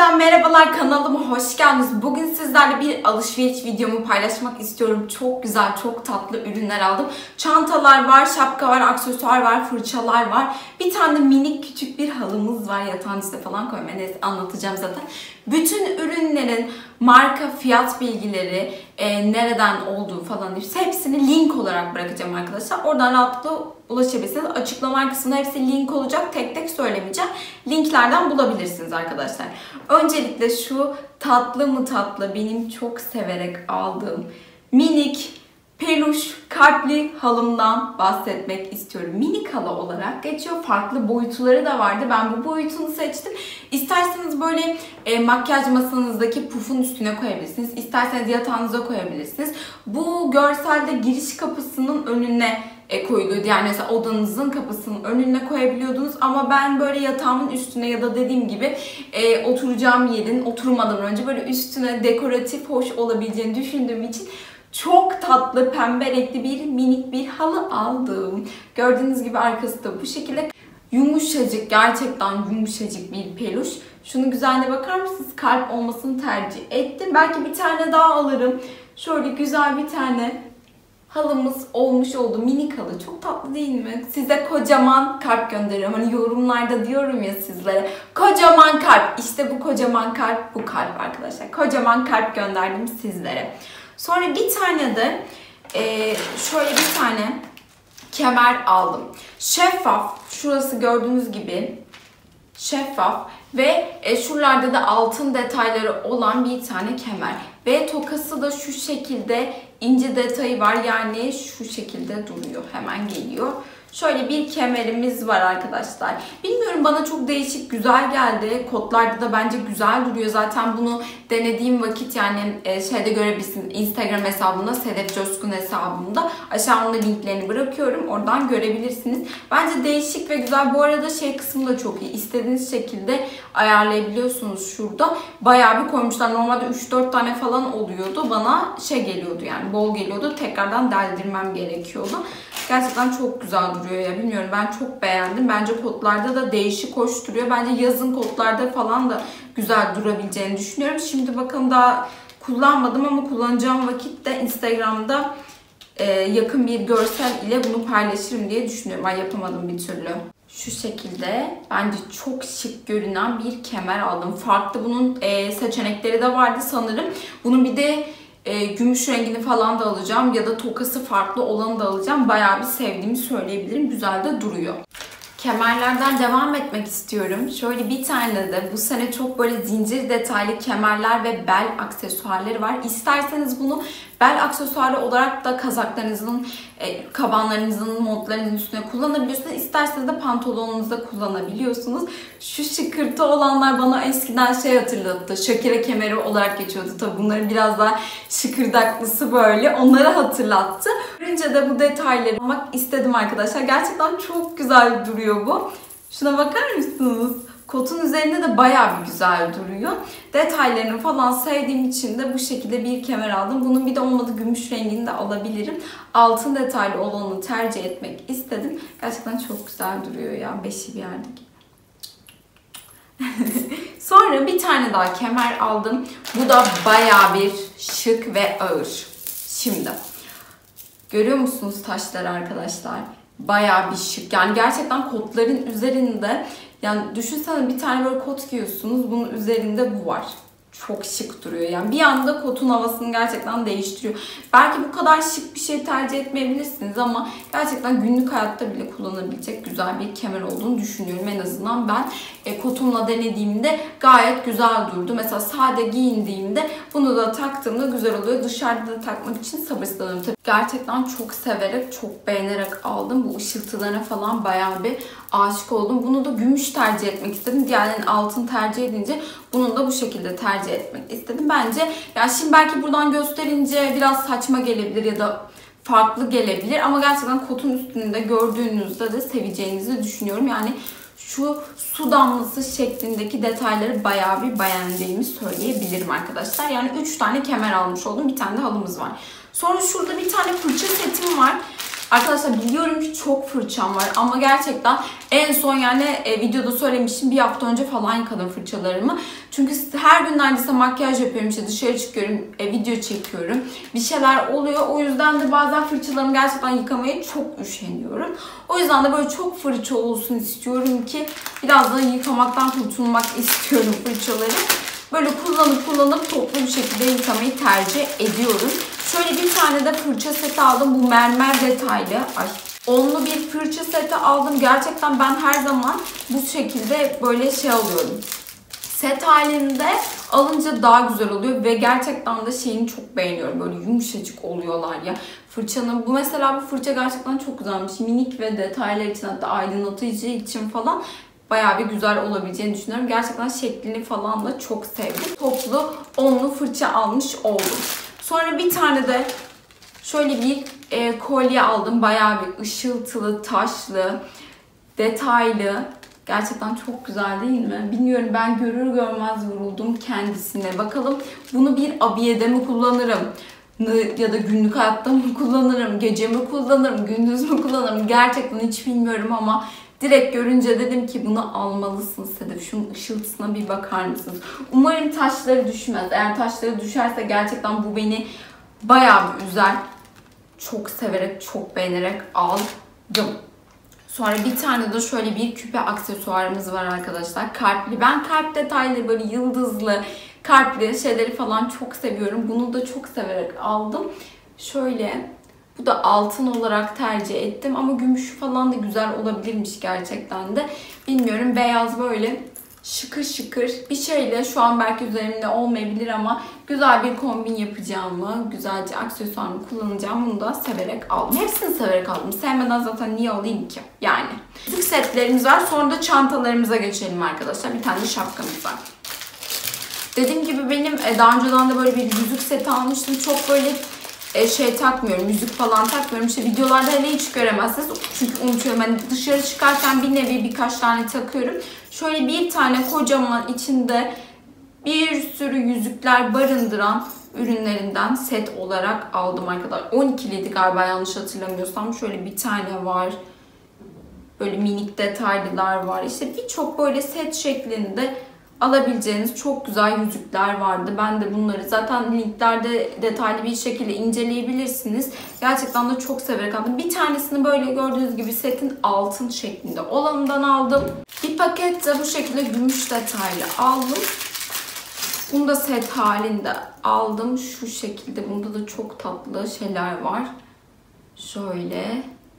Tekrardan merhabalar, kanalıma hoş geldiniz. Bugün sizlerle bir alışveriş videomu paylaşmak istiyorum. Çok güzel, çok tatlı ürünler aldım. Çantalar var, şapka var, aksesuar var, fırçalar var. Bir tane minik küçük bir halımız var. Yatağın üstüne falan koymaya, neyse anlatacağım zaten. Bütün ürünlerin marka, fiyat bilgileri, nereden olduğu falan hepsini link olarak bırakacağım arkadaşlar. Oradan rahatlıkla ulaşabilirsiniz. Açıklama kısmında hepsi link olacak. Tek tek söylemeyeceğim. Linklerden bulabilirsiniz arkadaşlar. Öncelikle şu tatlı mı tatlı, benim çok severek aldığım minik peluş kalpli halımdan bahsetmek istiyorum. Minik halı olarak geçiyor. Farklı boyutları da vardı. Ben bu boyutunu seçtim. İsterseniz böyle makyaj masanızdaki pufun üstüne koyabilirsiniz. İsterseniz yatağınıza koyabilirsiniz. Bu görselde giriş kapısının önüne koyuluyordu. Yani mesela odanızın kapısının önüne koyabiliyordunuz. Ama ben böyle yatağımın üstüne ya da dediğim gibi oturacağım yerin oturmadan önce böyle üstüne dekoratif hoş olabileceğini düşündüğüm için çok tatlı pembe renkli bir minik bir halı aldım. Gördüğünüz gibi arkası da bu şekilde. Yumuşacık, gerçekten yumuşacık bir peluş. Şunun güzelliğine bakar mısınız? Kalp olmasını tercih ettim. Belki bir tane daha alırım. Şöyle güzel bir tane halımız olmuş oldu. Minik halı. Çok tatlı değil mi? Size kocaman kalp gönderiyorum. Hani yorumlarda diyorum ya sizlere. Kocaman kalp. İşte bu kocaman kalp, bu kalp arkadaşlar. Kocaman kalp gönderdim sizlere. Sonra bir tane de şöyle bir tane kemer aldım. Şeffaf. Şurası gördüğünüz gibi şeffaf ve şuralarda da altın detayları olan bir tane kemer. Ve tokası da şu şekilde ince detayı var. Yani şu şekilde duruyor. Hemen geliyor. Şöyle bir kemerimiz var arkadaşlar. Bilmiyorum, bana çok değişik, güzel geldi. Kotlarda da bence güzel duruyor. Zaten bunu denediğim vakit yani şeyde görebilirsiniz. Instagram hesabımda, Sedef Coşkun hesabımda. Aşağıda linklerini bırakıyorum. Oradan görebilirsiniz. Bence değişik ve güzel. Bu arada şey kısmı da çok iyi. İstediğiniz şekilde ayarlayabiliyorsunuz şurada. Bayağı bir koymuşlar. Normalde 3-4 tane falan oluyordu. Bana şey geliyordu yani bol geliyordu. Tekrardan deldirmem gerekiyordu. Gerçekten çok güzel duruyor ya. Bilmiyorum, ben çok beğendim. Bence kotlarda da değişik hoş duruyor. Bence yazın kotlarda falan da güzel durabileceğini düşünüyorum. Şimdi bakalım, daha kullanmadım ama kullanacağım vakit de Instagram'da yakın bir görsel ile bunu paylaşırım diye düşünüyorum. Ay, yapamadım bir türlü. Şu şekilde bence çok şık görünen bir kemer aldım. Farklı bunun seçenekleri de vardı sanırım. Bunun bir de gümüş rengini falan da alacağım ya da tokası farklı olanı da alacağım. Bayağı bir sevdiğimi söyleyebilirim. Güzel de duruyor. Kemerlerden devam etmek istiyorum. Şöyle bir tane de bu sene çok böyle zincir detaylı kemerler ve bel aksesuarları var. İsterseniz bunu bel aksesuarı olarak da kazaklarınızın, kabanlarınızın, montlarınızın üstüne kullanabiliyorsunuz. İsterseniz de pantolonunuzda kullanabiliyorsunuz. Şu şıkırtı olanlar bana eskiden şey hatırlattı. Shakira kemeri olarak geçiyordu. Tabii bunların biraz daha şıkırdaklısı böyle. Onları hatırlattı. Önce de bu detayları almak istedim arkadaşlar. Gerçekten çok güzel duruyor bu. Şuna bakar mısınız? Kotun üzerinde de bayağı bir güzel duruyor. Detaylarını falan sevdiğim için de bu şekilde bir kemer aldım. Bunun bir de olmadı gümüş rengini de alabilirim. Altın detaylı olanı tercih etmek istedim. Gerçekten çok güzel duruyor ya. Beşi bir yerdeki. Sonra bir tane daha kemer aldım. Bu da bayağı bir şık ve ağır. Şimdi görüyor musunuz taşları arkadaşlar? Bayağı bir şık. Yani gerçekten kotların üzerinde, yani düşünsene bir tane böyle kot giyiyorsunuz. Bunun üzerinde bu var. Çok şık duruyor. Yani bir anda kotun havasını gerçekten değiştiriyor. Belki bu kadar şık bir şey tercih etmeyebilirsiniz ama gerçekten günlük hayatta bile kullanabilecek güzel bir kemer olduğunu düşünüyorum. En azından ben kotumla denediğimde gayet güzel durdu. Mesela sade giyindiğimde bunu da taktığımda güzel oluyor. Dışarıda da takmak için sabırsızlanıyorum. Tabii gerçekten çok severek, çok beğenerek aldım. Bu ışıltılarına falan bayağı bir aşık oldum. Bunu da gümüş tercih etmek istedim. Diğerlerinin altın tercih edince bunu da bu şekilde tercih etmek istedim. Bence yani şimdi belki buradan gösterince biraz saçma gelebilir ya da farklı gelebilir ama gerçekten kotun üstünde gördüğünüzde de seveceğinizi düşünüyorum. Yani şu su damlası şeklindeki detayları bayağı bir beğendiğimi söyleyebilirim arkadaşlar. Yani 3 tane kemer almış oldum. Bir tane de halımız var. Sonra şurada bir tane fırça setim var. Arkadaşlar biliyorum ki çok fırçam var ama gerçekten en son yani videoda söylemiştim, bir hafta önce falan yıkadım fırçalarımı. Çünkü her gün neredeyse makyaj yapıyorum, işte dışarı çıkıyorum, video çekiyorum. Bir şeyler oluyor. O yüzden de bazen fırçalarımı gerçekten yıkamaya çok üşeniyorum. O yüzden de böyle çok fırça olsun istiyorum ki biraz da yıkamaktan kurtulmak istiyorum fırçaları. Böyle kullanıp toplu bir şekilde yıkamayı tercih ediyorum. Şöyle bir tane de fırça seti aldım. Bu mermer detaylı. Onlu bir fırça seti aldım. Gerçekten ben her zaman bu şekilde böyle şey alıyorum. Set halinde alınca daha güzel oluyor ve gerçekten de şeyini çok beğeniyorum. Böyle yumuşacık oluyorlar ya. Fırçanın, bu mesela bu fırça gerçekten çok güzelmiş. Minik ve detaylar için, hatta aydınlatıcı için falan bayağı bir güzel olabileceğini düşünüyorum. Gerçekten şeklini falan da çok sevdim. Toplu onlu fırça almış oldum. Sonra bir tane de şöyle bir kolye aldım. Bayağı bir ışıltılı, taşlı, detaylı. Gerçekten çok güzel değil mi? Bilmiyorum, ben görür görmez vuruldum kendisine. Bakalım bunu bir abiyede mi kullanırım? Ya da günlük hayatta mı kullanırım? Gece mi kullanırım? Gündüz mü kullanırım? Gerçekten hiç bilmiyorum ama direkt görünce dedim ki bunu almalısın Sedef. Şunun ışıltısına bir bakar mısınız? Umarım taşları düşmez. Eğer taşları düşerse gerçekten bu beni bayağı bir üzer. Çok severek, çok beğenerek aldım. Sonra bir tane de şöyle bir küpe aksesuarımız var arkadaşlar. Kalpli. Ben kalp detayları, böyle yıldızlı, kalpli şeyleri falan çok seviyorum. Bunu da çok severek aldım. Şöyle, bu da altın olarak tercih ettim. Ama gümüşü falan da güzel olabilirmiş gerçekten de. Bilmiyorum, beyaz böyle şıkır şıkır bir şeyle, şu an belki üzerimde olmayabilir ama güzel bir kombin yapacağımı, güzelce aksesuarımı kullanacağım. Bunu da severek aldım. Hepsini severek aldım. Sevmeden zaten niye alayım ki? Yani. Yüzük setlerimiz var. Sonra da çantalarımıza geçelim arkadaşlar. Bir tane de şapkamız var. Dediğim gibi benim daha önceden de böyle bir yüzük seti almıştım. Çok böyle şey takmıyorum, müzik falan takmıyorum. İşte videolarda hele hiç göremezsiniz. Çünkü unutuyorum. Hani dışarı çıkarken bir nevi birkaç tane takıyorum. Şöyle bir tane kocaman, içinde bir sürü yüzükler barındıran ürünlerinden set olarak aldım arkadaşlar. 12'liydi galiba, yanlış hatırlamıyorsam. Şöyle bir tane var. Böyle minik detaylılar var. İşte birçok böyle set şeklinde alabileceğiniz çok güzel yüzükler vardı. Ben de bunları zaten linklerde detaylı bir şekilde inceleyebilirsiniz. Gerçekten de çok severek aldım. Bir tanesini böyle gördüğünüz gibi setin altın şeklinde olanından aldım. Bir paket de bu şekilde gümüş detaylı aldım. Bunu da set halinde aldım. Şu şekilde. Bunda da çok tatlı şeyler var. Şöyle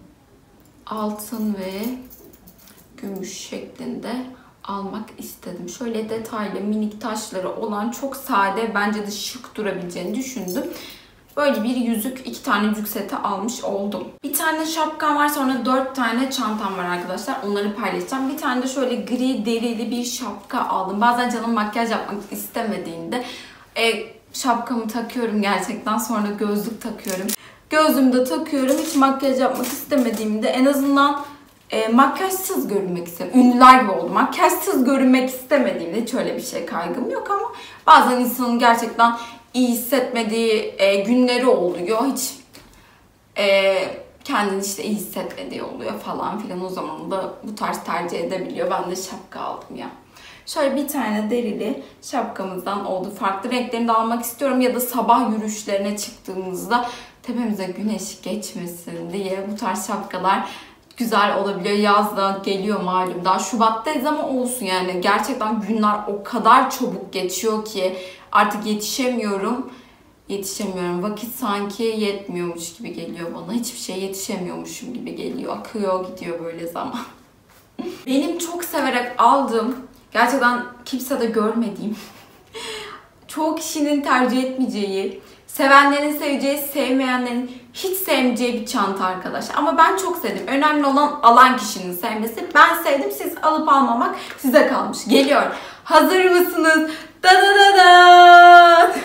altın ve gümüş şeklinde almak istedim. Şöyle detaylı minik taşları olan, çok sade, bence de şık durabileceğini düşündüm. Böyle bir yüzük, 2 tane yüzük seti almış oldum. Bir tane şapkam var, sonra 4 tane çantam var arkadaşlar. Onları paylaşacağım. Bir tane de şöyle gri derili bir şapka aldım. Bazen canım makyaj yapmak istemediğinde şapkamı takıyorum gerçekten. Sonra gözlük takıyorum. Gözlüğümü de takıyorum. Hiç makyaj yapmak istemediğimde en azından makyajsız görünmek istiyorum. Ünlüler gibi oldu. Makyajsız görünmek istemediğimde hiç öyle bir şey kaygım yok ama bazen insanın gerçekten iyi hissetmediği günleri oluyor. Hiç kendini işte iyi hissetmediği oluyor falan filan. O zaman da bu tarz tercih edebiliyor. Ben de şapka aldım ya. Şöyle bir tane derili şapkamızdan oldu. Farklı renklerini de almak istiyorum ya da sabah yürüyüşlerine çıktığımızda tepemize güneş geçmesin diye bu tarz şapkalar güzel olabiliyor. Yaz da geliyor malum. Daha Şubat'tayız ama olsun yani. Gerçekten günler o kadar çabuk geçiyor ki artık yetişemiyorum. Vakit sanki yetmiyormuş gibi geliyor bana. Hiçbir şey yetişemiyormuşum gibi geliyor. Akıyor gidiyor böyle zaman. Benim çok severek aldığım, gerçekten kimse de görmediğim, çoğu kişinin tercih etmeyeceği, sevenlerin seveceği, sevmeyenlerin hiç sevmeyeceği bir çanta arkadaşlar. Ama ben çok sevdim. Önemli olan alan kişinin sevmesi. Ben sevdim. Siz alıp almamak size kalmış. Geliyor. Hazır mısınız? Da da da da.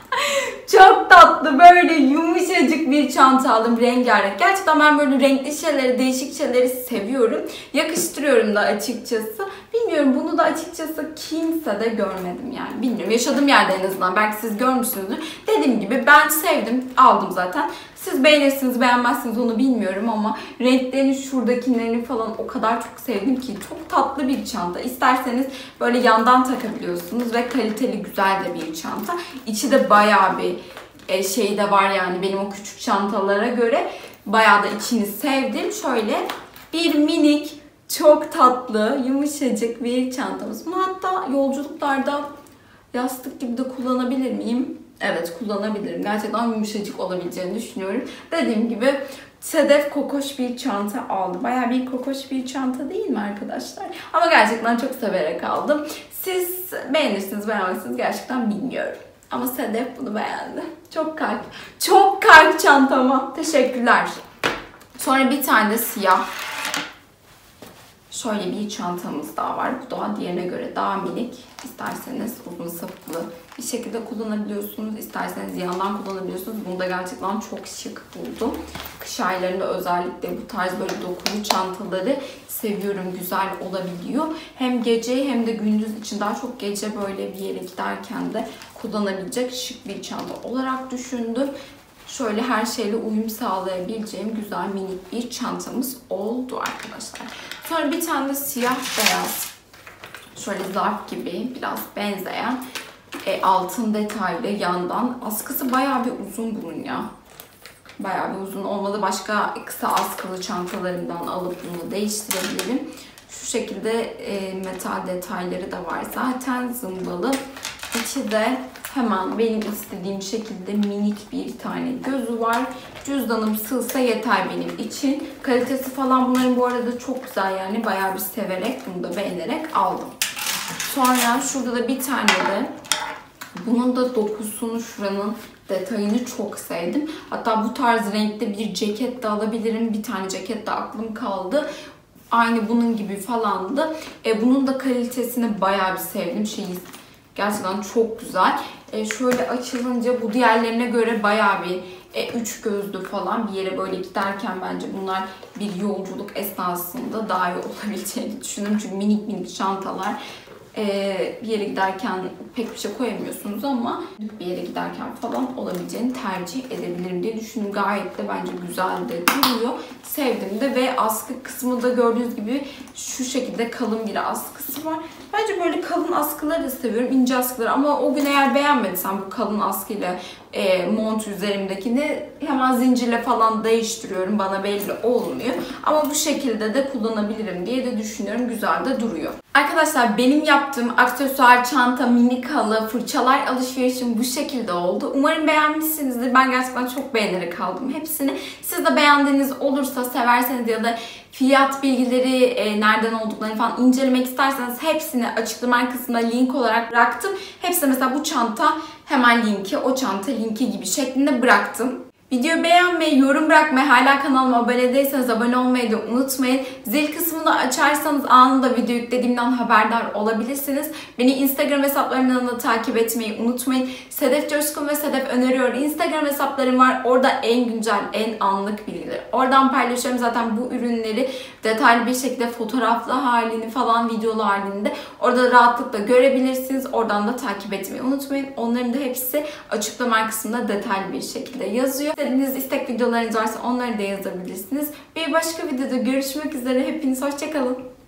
Çok tatlı, böyle yumuşacık bir çanta aldım, rengarenk. Gerçekten ben böyle renkli şeyleri, değişik şeyleri seviyorum. Yakıştırıyorum da açıkçası. Bilmiyorum, bunu da açıkçası kimse de görmedim yani. Bilmiyorum, yaşadığım yerde en azından. Belki siz görmüşsünüzdür. Dediğim gibi ben sevdim, aldım zaten. Siz beğenirsiniz beğenmezsiniz onu bilmiyorum ama renklerini şuradakilerini falan o kadar çok sevdim ki çok tatlı bir çanta. İsterseniz böyle yandan takabiliyorsunuz ve kaliteli güzel de bir çanta. İçi de bayağı bir şey de var yani benim o küçük çantalara göre bayağı da içini sevdim. Şöyle bir minik çok tatlı yumuşacık bir çantamız. Bunu hatta yolculuklarda yastık gibi de kullanabilir miyim? Evet kullanabilirim. Gerçekten yumuşacık olabileceğini düşünüyorum. Dediğim gibi Sedef kokoş bir çanta aldı. Bayağı bir kokoş bir çanta değil mi arkadaşlar? Ama gerçekten çok severek aldım. Siz beğenirsiniz beğenmezsiniz gerçekten bilmiyorum. Ama Sedef bunu beğendi. Çok kalp. Çok kalp çantama. Teşekkürler. Sonra bir tane de siyah. Şöyle bir çantamız daha var. Bu da diğerine göre daha minik. İsterseniz uzun saplı bir şekilde kullanabiliyorsunuz. İsterseniz yandan kullanabiliyorsunuz. Bunu da gerçekten çok şık buldum. Kış aylarında özellikle bu tarz böyle dokulu çantaları seviyorum. Güzel olabiliyor. Hem gece hem de gündüz için daha çok gece böyle bir yere giderken de kullanabilecek şık bir çanta olarak düşündüm. Şöyle her şeyle uyum sağlayabileceğim güzel minik bir çantamız oldu arkadaşlar. Sonra bir tane de siyah beyaz şöyle zarf gibi biraz benzeyen altın detaylı yandan askısı bayağı bir uzun bunun ya. Bayağı bir uzun olmalı. Başka kısa askılı çantalarımdan alıp bunu değiştirebilirim. Şu şekilde metal detayları da var. Zaten zımbalı. İçi de hemen benim istediğim şekilde minik bir tane gözü var. Cüzdanım sığsa yeter benim için. Kalitesi falan bunların bu arada çok güzel yani. Bayağı bir severek, bunu da beğenerek aldım. Sonra şurada da bir tane de bunun da dokusunu, şuranın detayını çok sevdim. Hatta bu tarz renkte bir ceket de alabilirim. Bir tane ceket de aklım kaldı. Aynı bunun gibi falandı. Bunun da kalitesini bayağı bir sevdim. Gerçekten çok güzel. Şöyle açılınca bu diğerlerine göre bayağı bir üç gözlü falan bir yere böyle giderken bence bunlar bir yolculuk esnasında daha iyi olabileceğini düşünüyorum. Çünkü minik minik çantalar bir yere giderken pek bir şey koyamıyorsunuz ama bir yere giderken falan olabileceğini tercih edebilirim diye düşündüm. Gayet de bence güzel de duruyor. Sevdim de ve askı kısmı da gördüğünüz gibi şu şekilde kalın bir askısı var. Bence böyle kalın askıları da seviyorum. İnce askıları ama o gün eğer beğenmediysem bu kalın askıyla mont üzerimdekini hemen zincirle falan değiştiriyorum. Bana belli olmuyor. Ama bu şekilde de kullanabilirim diye de düşünüyorum. Güzel de duruyor. Arkadaşlar benim yaptığım aksesuar, çanta, minik halı, fırçalar alışverişim bu şekilde oldu. Umarım beğenmişsinizdir. Ben gerçekten çok beğenerek aldım hepsini. Siz de beğendiğiniz olursa, severseniz ya da fiyat bilgileri nereden olduklarını falan incelemek isterseniz hepsini açıklama kısmına link olarak bıraktım. Hepsi mesela bu çanta hemen linki, o çanta linki gibi şeklinde bıraktım. Videoyu beğenmeyi, yorum bırakmayı, hala kanalıma abone değilseniz abone olmayı da unutmayın. Zil kısmını açarsanız anında video yüklediğimden haberdar olabilirsiniz. Beni Instagram hesaplarımdan da takip etmeyi unutmayın. Sedef Coşkun ve Sedef Öneriyor Instagram hesaplarım var. Orada en güncel, en anlık bilgileri oradan paylaşıyorum. Zaten bu ürünleri detaylı bir şekilde fotoğraflı halini falan videolu halinde orada rahatlıkla görebilirsiniz. Oradan da takip etmeyi unutmayın. Onların da hepsi açıklama kısmında detaylı bir şekilde yazıyor. İstediğiniz istek videolarınız varsa onları da yazabilirsiniz. Bir başka videoda görüşmek üzere. Hepiniz hoşça kalın.